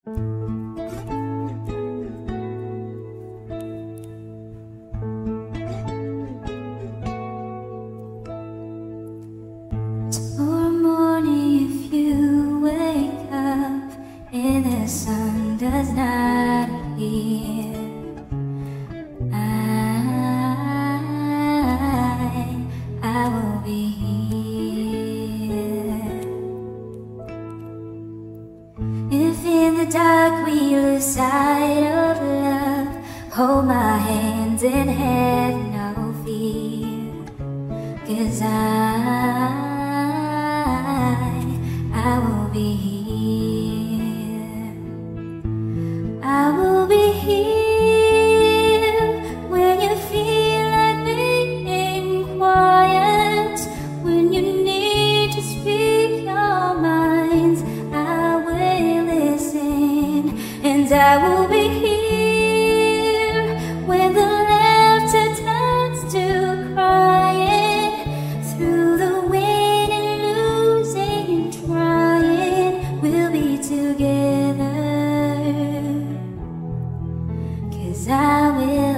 Tomorrow morning, if you wake up and the sun does not appear, I will be here. If in the dark we lose sight of love, hold my hands and have no fear, 'cause I will be here. I will be here when you feel like being quiet, when you need to speak your minds. I will listen, and I will be here when the laughter turns to crying, through the win and losing and trying, we'll be together, 'cause I will